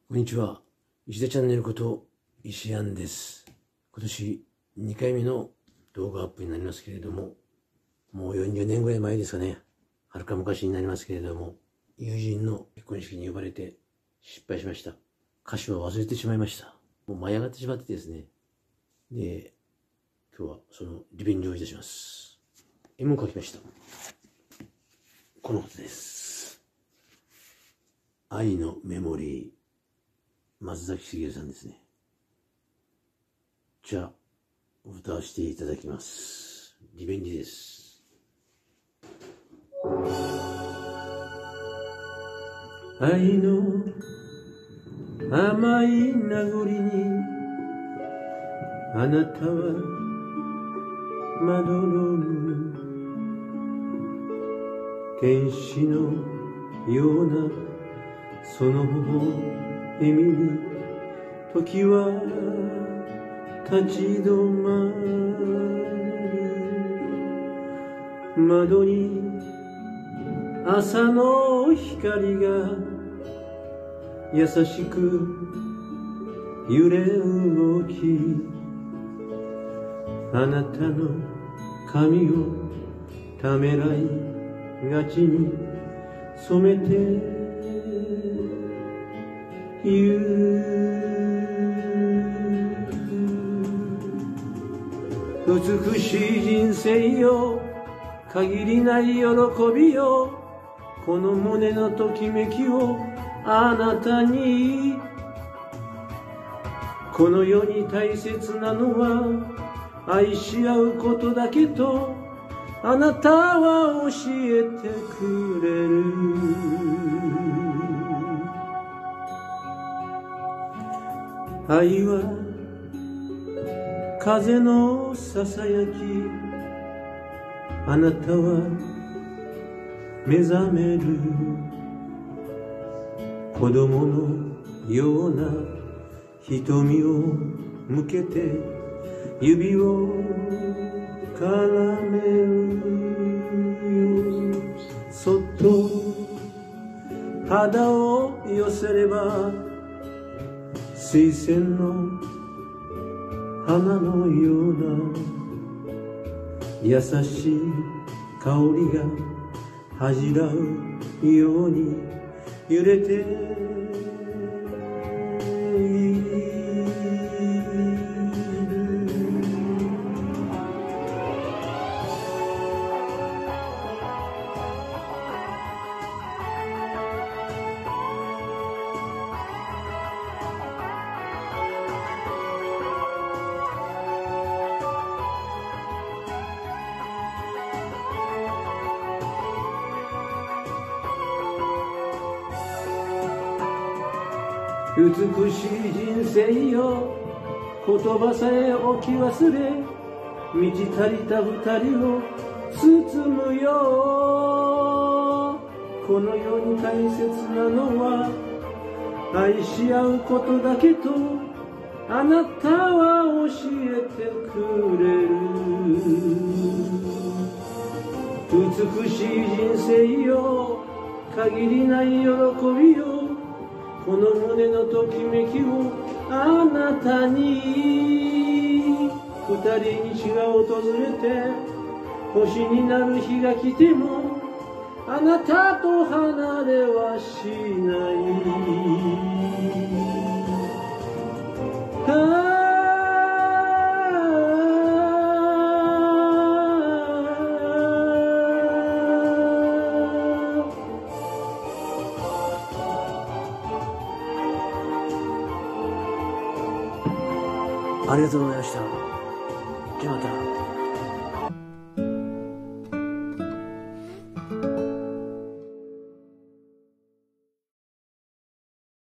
こんにちは。石田チャンネルこと石庵です。今年2回目の動画アップになりますけれども、もう40年ぐらい前ですかね。はるか昔になりますけれども、友人の結婚式に呼ばれて失敗しました。歌詞は忘れてしまいました。もう舞い上がってしまってですね。で、今日はそのリベンジをいたします。絵も描きました。このことです。愛のメモリー。松崎しげるさんですね。じゃあ、歌わせていただきます。リベンジです。愛の甘い名残にあなたはまどろむ天使のようなその笑みに時は立ち止まる窓に朝の光が優しく揺れ動きあなたの髪をためらいがちに染めて言う美しい人生よ限りない喜びよこの胸のときめきをあなたにこの世に大切なのは愛し合うことだけとあなたは教えてくれる愛は風のささやきあなたは目覚める子供のような瞳を向けて指を絡めるよそっと肌を寄せれば水仙の花のような優しい香りが恥じらうように揺れている美しい人生よ言葉さえ置き忘れ満ち足りた二人を包むよこの世に大切なのは愛し合うことだけとあなたは教えてくれる美しい人生よ限りない喜びよこの胸のときめきをあなたに二人日が訪れて星になる日が来てもあなたと離れはしないありがとうございました。じゃあまた。